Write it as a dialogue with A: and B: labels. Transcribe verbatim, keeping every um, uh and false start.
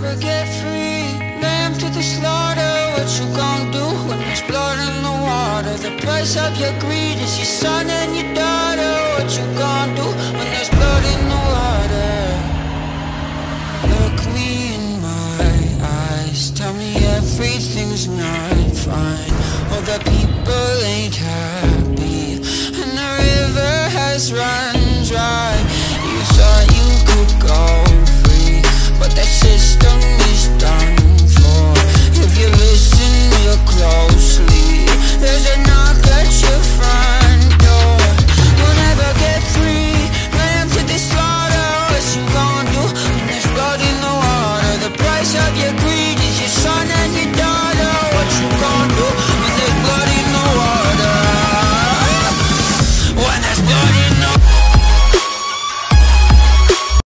A: never get free. Lamb to the slaughter, what you gon' do when there's blood in the water? The price of your greed is your son and your daughter. What you gon'